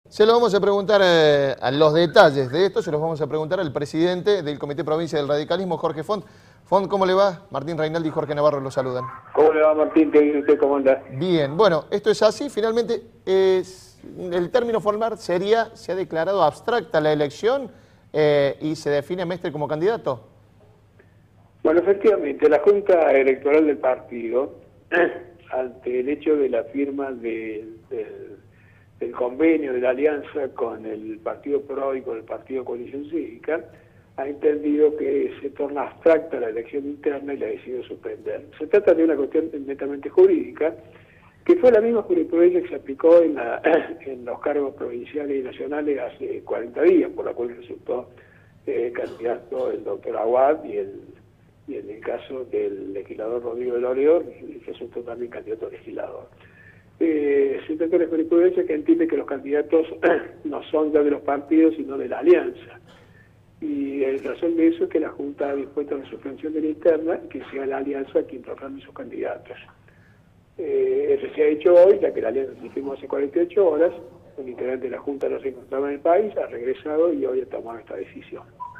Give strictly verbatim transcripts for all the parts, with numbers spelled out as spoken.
Se lo vamos a preguntar eh, a los detalles de esto, se los vamos a preguntar al presidente del Comité Provincia del Radicalismo, Jorge Font. Font, ¿cómo le va? Martín Reinaldi y Jorge Navarro lo saludan. ¿Cómo le va, Martín? ¿Qué dice usted? ¿Cómo anda? Bien, bueno, esto es así. Finalmente, es, el término formal sería, se ha declarado abstracta la elección eh, y se define a Mestre como candidato. Bueno, efectivamente, la Junta Electoral del partido, ante el hecho de la firma de, del, del convenio de la alianza con el Partido Pro y con el Partido Coalición Cívica, ha entendido que se torna abstracta la elección interna y la ha decidido suspender. Se trata de una cuestión netamente jurídica, que fue la misma jurisprudencia que se aplicó en, la, en los cargos provinciales y nacionales hace cuarenta días, por la cual resultó eh, candidato el doctor Aguad y, el, y en el caso del legislador Rodrigo de Loredo resultó también candidato a legislador. Eh, se trata de una jurisprudencia que entiende que los candidatos no son ya de los partidos, sino de la alianza. Y en razón de eso es que la Junta ha dispuesto a la suspensión de la interna y que sea la alianza quien proclame sus candidatos. Eh, eso se ha hecho hoy, ya que la alianza se firmó hace cuarenta y ocho horas, un integrante de la Junta no se encontraba en el país, ha regresado y hoy ha tomado esta decisión.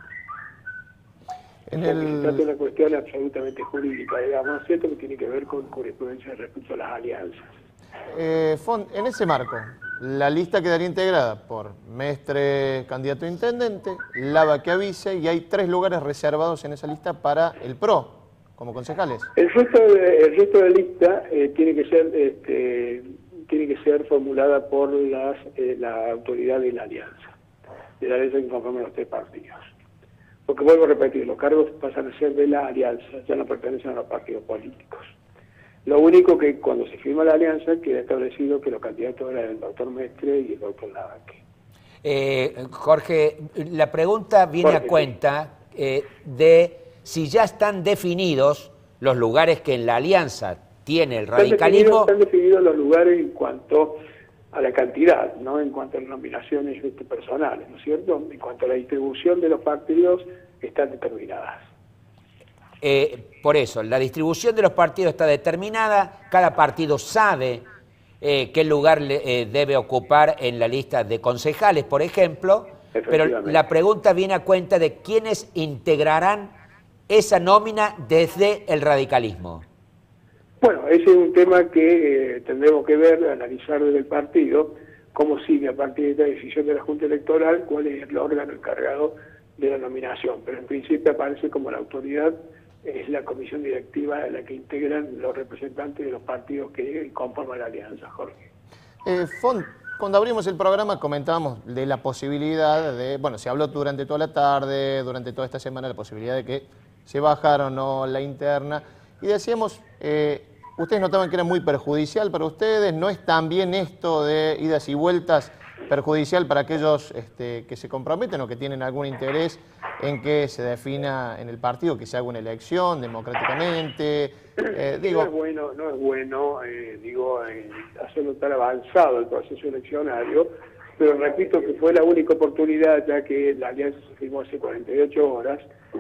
En el... Se trata de una cuestión absolutamente jurídica, digamos, ¿cierto? Que tiene que ver con jurisprudencia respecto a las alianzas. Eh, Font, en ese marco, la lista quedaría integrada por Mestre, candidato a intendente, Lava que avise, y hay tres lugares reservados en esa lista para el PRO, como concejales. El resto de, el resto de la lista eh, tiene que ser este, tiene que ser formulada por las, eh, la autoridad de la alianza, de la alianza que conforman los tres partidos. Porque vuelvo a repetir, los cargos pasan a ser de la alianza, ya no pertenecen a los partidos políticos. Lo único que cuando se firma la alianza queda establecido que los candidatos eran el doctor Mestre y el doctor Lavaque. Eh, Jorge, la pregunta viene Jorge, a cuenta eh, de si ya están definidos los lugares que en la alianza tiene el radicalismo. Están definidos, están definidos los lugares en cuanto a la cantidad, no en cuanto a las nominaciones este, personales, ¿no es cierto? En cuanto a la distribución de los partidos, están determinadas. Eh, por eso, la distribución de los partidos está determinada, cada partido sabe eh, qué lugar le, eh, debe ocupar en la lista de concejales, por ejemplo, pero la pregunta viene a cuenta de quiénes integrarán esa nómina desde el radicalismo. Bueno, ese es un tema que eh, tendremos que ver, analizar desde el partido, cómo sigue a partir de esta decisión de la Junta Electoral, cuál es el órgano encargado de la nominación, pero en principio aparece como la autoridad, es la comisión directiva a la que integran los representantes de los partidos que conforman la alianza, Jorge. Eh, Font, cuando abrimos el programa comentábamos de la posibilidad de, bueno, se habló durante toda la tarde, durante toda esta semana, la posibilidad de que se bajara o no la interna, y decíamos, eh, ustedes notaban que era muy perjudicial para ustedes, ¿no es también esto de idas y vueltas perjudicial para aquellos este, que se comprometen o que tienen algún interés en que se defina en el partido, que se haga una elección democráticamente? Eh, digo... No es bueno, no es bueno eh, digo, eh, hacerlo tan avanzado el proceso eleccionario, pero repito que fue la única oportunidad, ya que la alianza se firmó hace cuarenta y ocho horas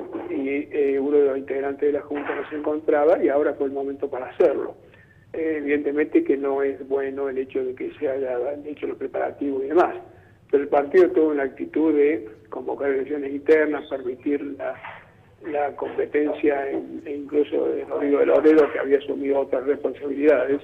y eh, uno de los integrantes de la Junta no se encontraba y ahora fue el momento para hacerlo. Eh, evidentemente que no es bueno el hecho de que se hayan hecho los preparativos y demás, pero el partido tuvo una actitud de convocar elecciones internas, permitir la, la competencia en, e incluso de Rodrigo de Loredo, que había asumido otras responsabilidades,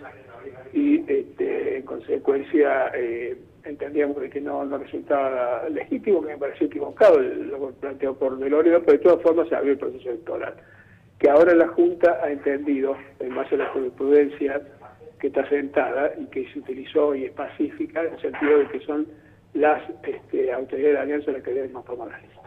y este, en consecuencia eh, entendíamos de que no, no resultaba legítimo, que me pareció equivocado lo planteado por de Loredo, pero de todas formas se abrió el proceso electoral, que ahora la Junta ha entendido, en base a la jurisprudencia que está sentada y que se utilizó y es pacífica, en el sentido de que son las este, autoridades de la alianza las que deben conformar las listas.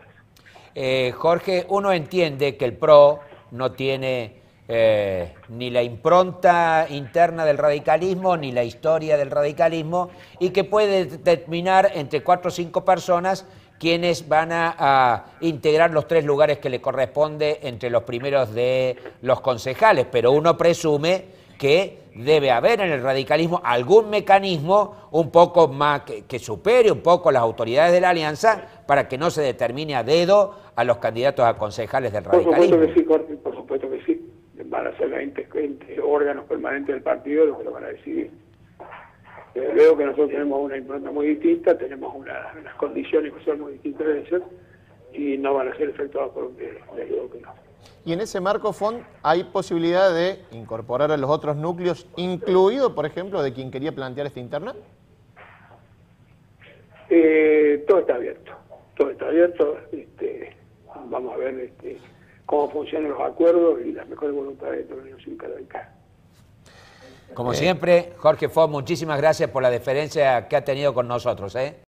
Eh, Jorge, uno entiende que el PRO no tiene eh, ni la impronta interna del radicalismo, ni la historia del radicalismo, y que puede determinar entre cuatro o cinco personas quienes van a, a integrar los tres lugares que le corresponde entre los primeros de los concejales, pero uno presume que debe haber en el radicalismo algún mecanismo un poco más que, que supere un poco las autoridades de la alianza para que no se determine a dedo a los candidatos a concejales del radicalismo. Por supuesto que sí, Jorge, por supuesto que sí. Van a ser veinte, veinte órganos permanentes del partido los que lo van a decidir. Eh, veo que nosotros tenemos una impronta muy distinta, tenemos una, unas condiciones que son muy distintas de esas y no van a ser efectuadas por un dedo, les digo que no. Y en ese marco, Font, ¿hay posibilidad de incorporar a los otros núcleos, incluido, por ejemplo, de quien quería plantear esta interna? Eh, todo está abierto, todo está abierto. Este, vamos a ver este, cómo funcionan los acuerdos y las mejores voluntades de la Unión Cívica Radical. Como siempre, Jorge Font, muchísimas gracias por la deferencia que ha tenido con nosotros, ¿eh?